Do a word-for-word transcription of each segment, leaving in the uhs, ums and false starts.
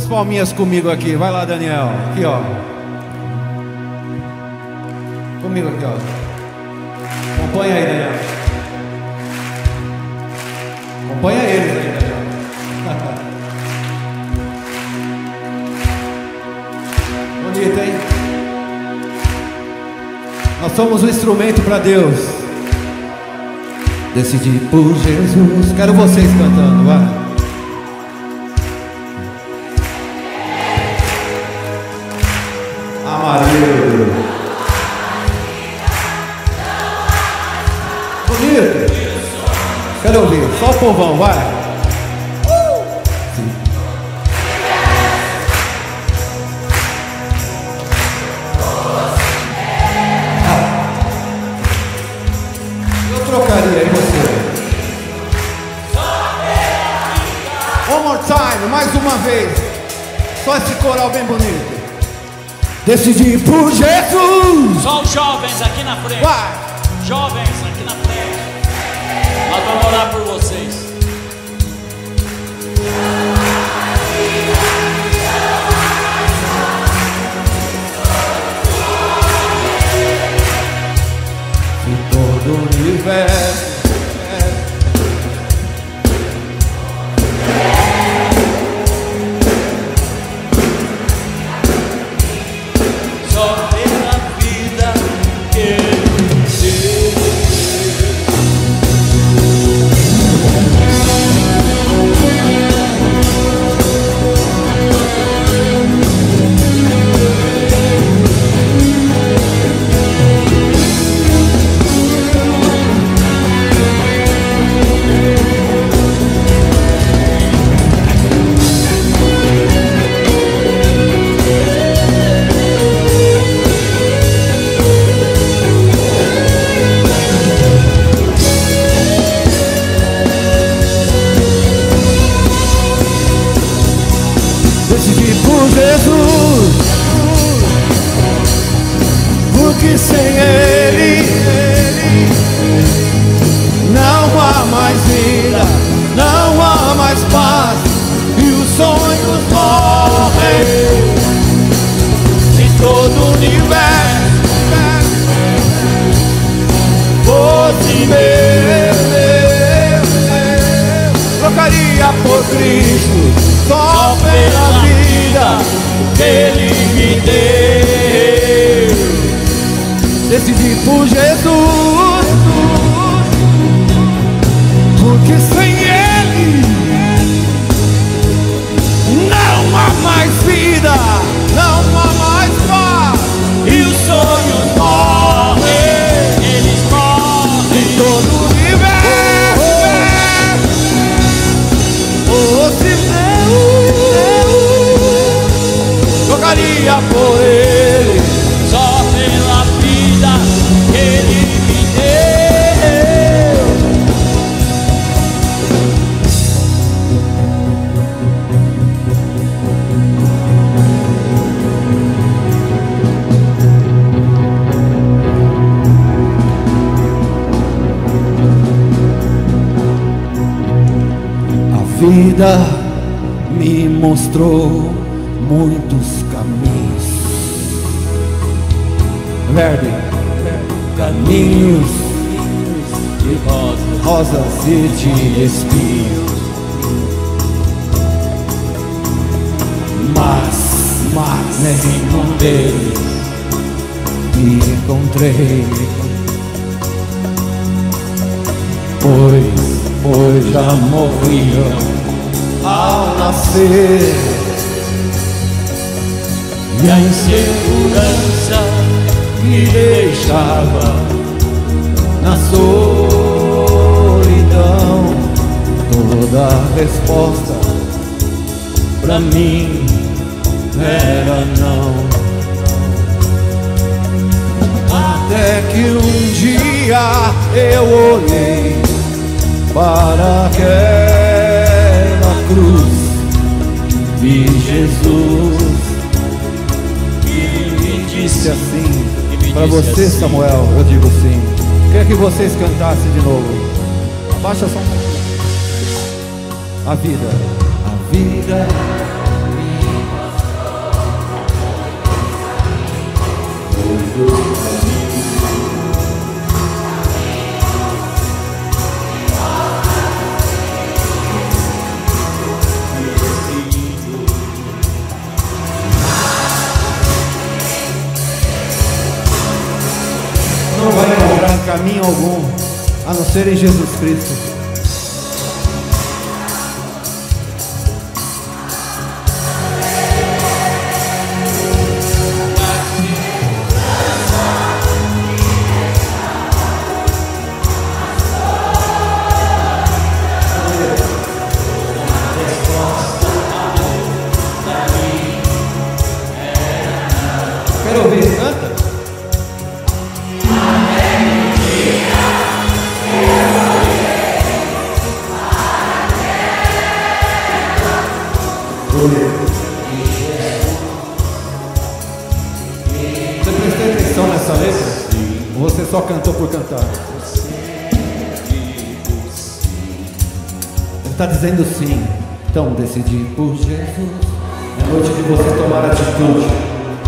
Quantas palminhas comigo aqui? Vai lá, Daniel. Aqui, ó. Comigo aqui, ó. Acompanha aí, Daniel. Acompanha eles aí, Daniel. Bonito, hein? Nós somos um instrumento para Deus. Decidi por Jesus. Quero vocês cantando, vai. Amarelo. Bonito. Quero ouvir. Só o povão, vai. Sim. Eu trocaria aí você. One more time, mais uma vez. Só esse coral bem bonito. Decidi por Jesus. Só os jovens aqui na frente. Vai. Jovens aqui na frente. Nós vamos orar por vocês. Se todo o universo que sem Ele não há mais vida, não há mais paz e os sonhos morrem. Se todo o universo fosse meu, trocaria por Cristo só pela vida que Ele me deu. Decidi por Jesus, porque sem Ele não há mais vida, não há mais paz e os sonhos morrem, eles morrem em todo o universo. Oh, se eu trocaria por Ele só pela vida que Ele me deu. A vida me mostrou muitos caminhos, verde, caminhos de rosas, rosas e de espinhos, mas, mas nenhum deles me encontrei, pois, pois já morriam ao nascer. E a insegurança me deixava na solidão. Toda a resposta pra mim era não. Até que um dia eu olhei para aquela cruz, vi Jesus e me disse assim. Para você, assim, Samuel, eu digo sim. Queria que vocês cantassem de novo. Abaixa só um pouquinho. A vida, a vida me caminho algum a não ser em Jesus Cristo. Quero ouvir, canta. Você prestou atenção nessa letra? Ou você só cantou por cantar? Ele está dizendo sim. Então decidi por Jesus. É noite de você tomar atitude.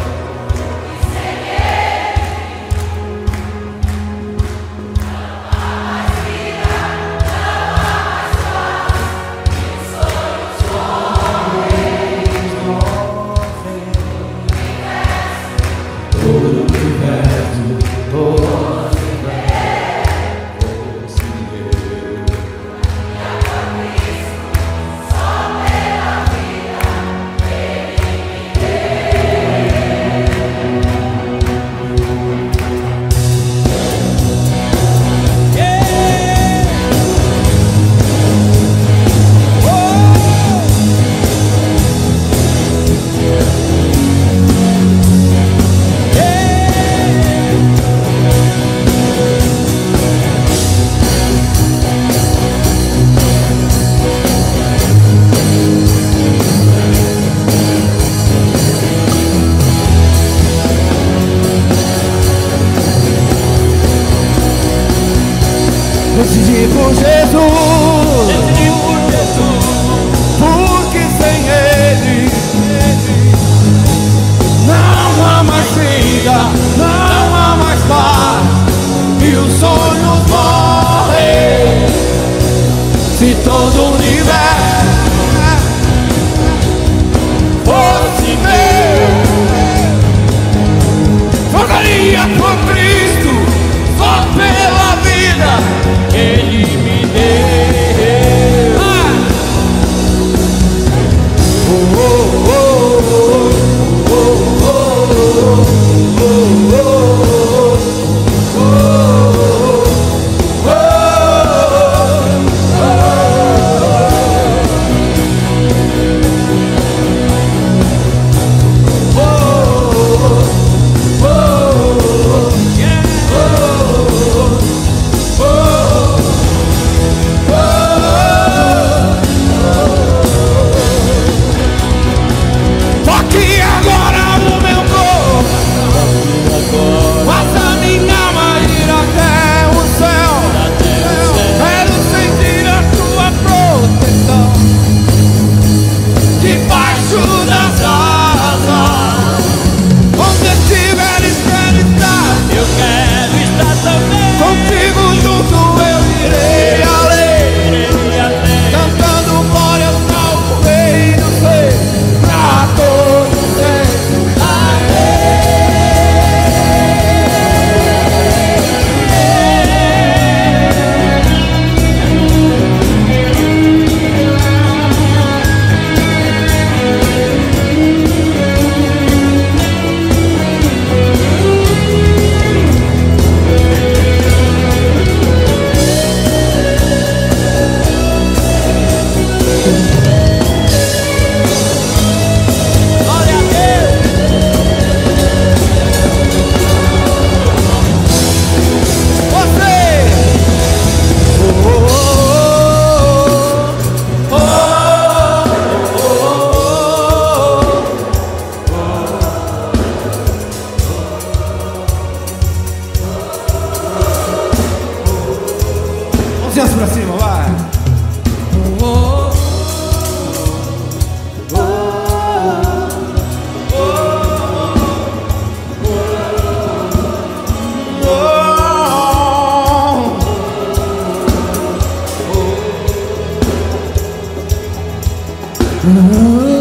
Decidi por Jesus, decidi por Jesus, porque sem Ele não há mais vida, não há mais paz, e os sonhos morrem. Se todo o universo fosse meu, jogaria por Cristo, só pela vida Ele me deu. Ah! Oh, oh, oh, oh, oh, oh, oh, oh, Mãozinhas pra cima, vai! Oh, oh, oh, oh, oh, oh, oh.